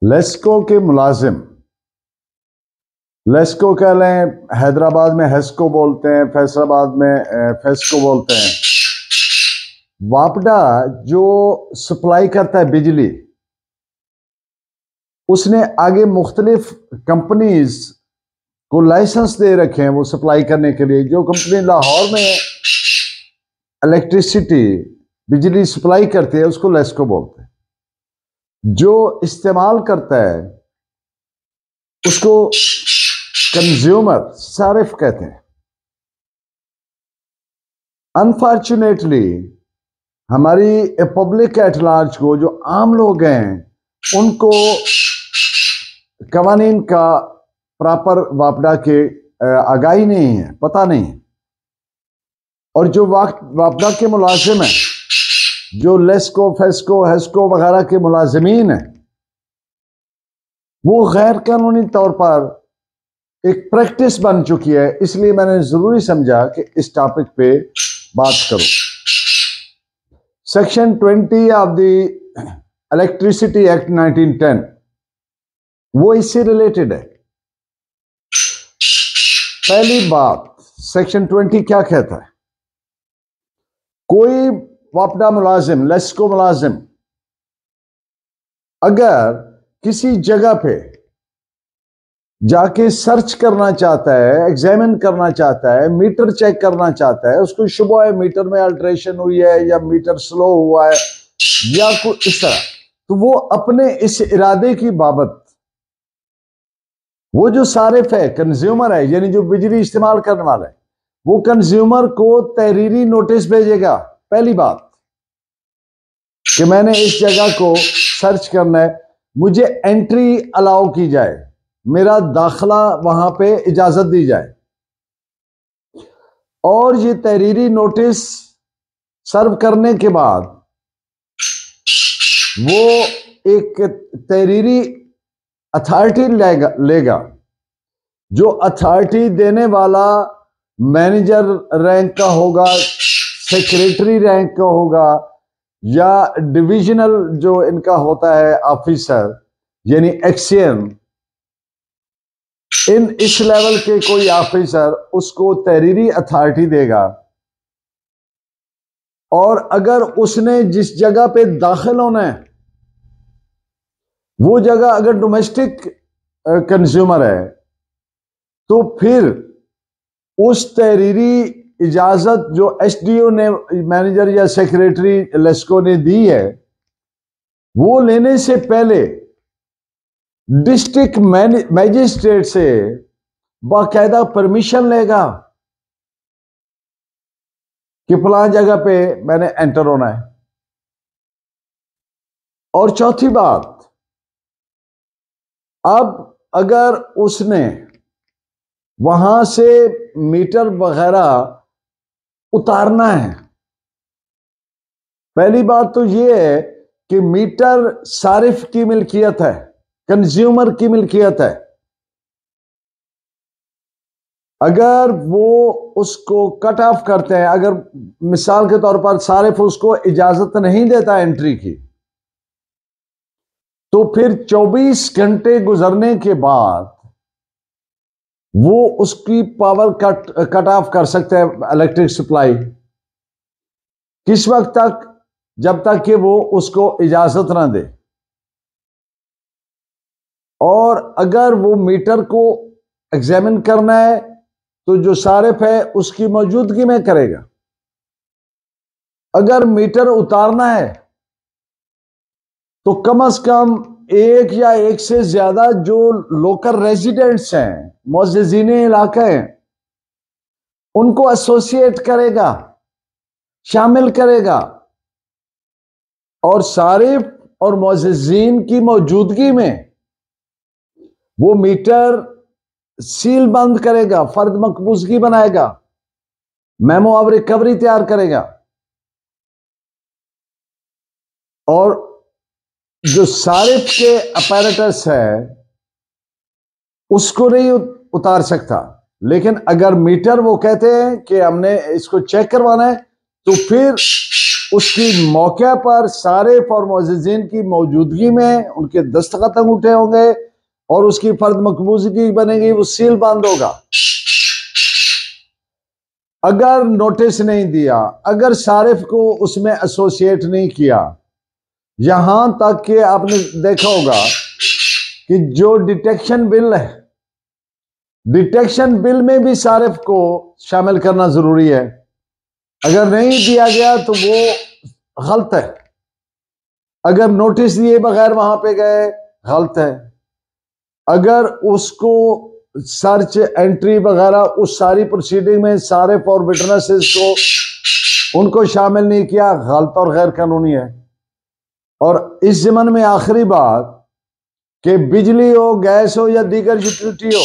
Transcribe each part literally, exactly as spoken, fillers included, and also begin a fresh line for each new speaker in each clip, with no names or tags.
लेस्को के मुलाजिम, लेस्को कह लें, हैदराबाद में हेस्को बोलते हैं, फैसलाबाद में फेस्को बोलते हैं। वापडा जो सप्लाई करता है बिजली, उसने आगे मुख्तलिफ कंपनीज को लाइसेंस दे रखे हैं वो सप्लाई करने के लिए। जो कंपनी लाहौर में इलेक्ट्रिसिटी बिजली सप्लाई करती है उसको लेस्को बोलते हैं। जो इस्तेमाल करता है उसको कंज्यूमर सारिफ कहते हैं। अनफॉर्चुनेटली हमारी पब्लिक एट लार्ज को, जो आम लोग हैं, उनको कवानीन का प्रॉपर वापडा के आगाही नहीं है, पता नहीं है। और जो वापडा के मुलाजिम हैं, जो लेस्को फेस्को हेस्को वगैरह के मुलाजिमीन हैं, वो गैर कानूनी तौर पर एक प्रैक्टिस बन चुकी है। इसलिए मैंने जरूरी समझा कि इस टॉपिक पे बात करूं। Section twenty of the electricity act nineteen ten वो इससे रिलेटेड है। पहली बात, सेक्शन ट्वेंटी क्या कहता है? कोई वापडा मुलाजिम, लेस्को मुलाजिम अगर किसी जगह पे जाके सर्च करना चाहता है, एग्जामिन करना चाहता है, मीटर चेक करना चाहता है, उसको शुबह है मीटर में अल्ट्रेशन हुई है या मीटर स्लो हुआ है या कुछ इस तरह, तो वो अपने इस इरादे की बाबत, वो जो सारिफ है, कंज्यूमर है, यानी जो बिजली इस्तेमाल करने वाला है, वो कंज्यूमर को तहरीरी नोटिस भेजेगा। पहली बात कि मैंने इस जगह को सर्च करना है, मुझे एंट्री अलाउ की जाए, मेरा दाखला वहां पे इजाजत दी जाए। और ये तहरीरी नोटिस सर्व करने के बाद वो एक तहरीरी अथॉरिटी लेगा लेगा जो अथॉरिटी देने वाला मैनेजर रैंक का होगा, सेक्रेटरी रैंक का होगा, या डिविजनल जो इनका होता है ऑफिसर यानी एक्सीएम, इन इस लेवल के कोई ऑफिसर उसको तहरीरी अथॉरिटी देगा। और अगर उसने जिस जगह पे दाखिल होना है वो जगह अगर डोमेस्टिक कंज्यूमर है, तो फिर उस तहरीरी इजाजत जो एसडीओ ने, मैनेजर या सेक्रेटरी लेस्को ने दी है, वो लेने से पहले डिस्ट्रिक्ट मैजिस्ट्रेट से बाकायदा परमिशन लेगा कि फलां जगह पे मैंने एंटर होना है। और चौथी बात, अब अगर उसने वहां से मीटर वगैरह उतारना है, पहली बात तो यह है कि मीटर सारिफ की मिल्कियत है, कंज्यूमर की मिल्कियत है। अगर वो उसको कट ऑफ करते हैं, अगर मिसाल के तौर पर सारिफ उसको इजाजत नहीं देता एंट्री की, तो फिर चौबीस घंटे गुजरने के बाद वो उसकी पावर कट कट ऑफ कर सकते हैं, इलेक्ट्रिक सप्लाई। किस वक्त तक? जब तक कि वो उसको इजाजत ना दे। और अगर वो मीटर को एग्जामिन करना है तो जो सारिफ है उसकी मौजूदगी में करेगा। अगर मीटर उतारना है तो कम से कम एक या एक से ज्यादा जो लोकल रेजिडेंट्स हैं, मुअज़्ज़िज़ीन इलाका हैं, उनको एसोसिएट करेगा, शामिल करेगा, और सारिफ और मुअज़्ज़िज़ीन की मौजूदगी में वो मीटर सील बंद करेगा, फर्द मकबूजगी बनाएगा, मेमो ऑफ रिकवरी तैयार करेगा, और जो सारिफ के अपैरेटस है उसको नहीं उतार सकता। लेकिन अगर मीटर वो कहते हैं कि हमने इसको चेक करवाना है, तो फिर उसकी मौके पर सारे फॉर्मोजिन की मौजूदगी में उनके दस्तखत अंगूठे होंगे और उसकी फर्द मकबूजी बनेगी, वो सील बंद होगा। अगर नोटिस नहीं दिया, अगर सारिफ को उसमें एसोसिएट नहीं किया, यहां तक कि आपने देखा होगा कि जो डिटेक्शन बिल है, डिटेक्शन बिल में भी सारिफ को शामिल करना जरूरी है। अगर नहीं दिया गया तो वो गलत है। अगर नोटिस दिए बगैर वहां पे गए, गलत है। अगर उसको सर्च एंट्री वगैरह उस सारी प्रोसीडिंग में सारे फॉर विटनेसेस को उनको शामिल नहीं किया, गलत और गैर कानूनी है। और इस ज़मन में आखिरी बात कि बिजली हो, गैस हो या दीगर यूटिलिटी हो,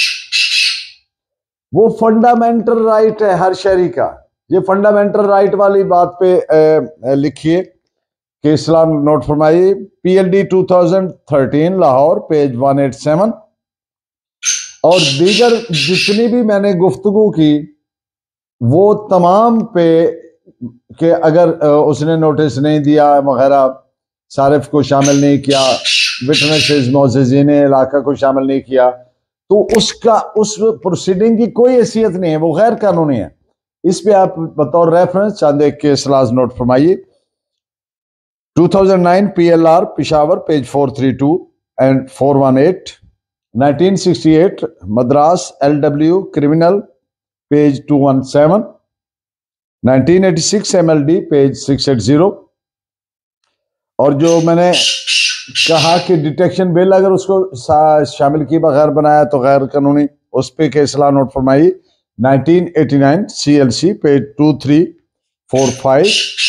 वो फंडामेंटल राइट है हर शहरी का। ये फंडामेंटल राइट वाली बात पे लिखिए कि इस्लाम नोट फरमाइए, PLD two thousand thirteen Lahore page एक सौ सत्तासी। और दीगर जितनी भी मैंने गुफ्तगू की वो तमाम पे कि अगर उसने नोटिस नहीं दिया वगैरह, सारिफ को शामिल नहीं किया, विटनेसेस मोअज़्ज़िज़ीन इलाका को शामिल नहीं किया, तो उसका उस प्रोसीडिंग की कोई हैसियत नहीं है, वो गैर कानूनी है। इस पे आप बतौर रेफरेंस चंद एक केस लाज नोट फरमाइए। Two thousand nine PLR Peshawar page four three two and four one eight, nineteen sixty eight Madras LW criminal page two one seven, nineteen eighty six MLD page six eight zero. और जो मैंने कहा कि detection bill अगर उसको शामिल किए बगैर बनाया तो गैर कानूनी, उस पे केस ला नोट फरमाई, nineteen eighty nine CLC page two three four five.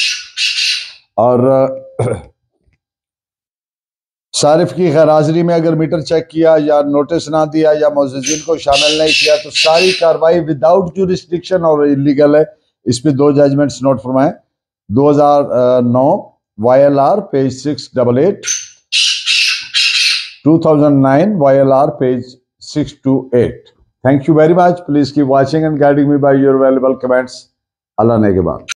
और सारिफ की गैर हाजिरी में अगर मीटर चेक किया या नोटिस ना दिया या मोअज़्ज़िज़ीन को शामिल नहीं किया तो सारी कार्रवाई विदाउट जुरिस्डिक्शन और इलीगल है। इस पे दो जजमेंट्स नोट फरमाए, दो हज़ार नौ YLR page six double eight, two thousand nine YLR page six two eight. Thank you very much. Please keep watching and guiding me by your valuable comments. Allah Negeban.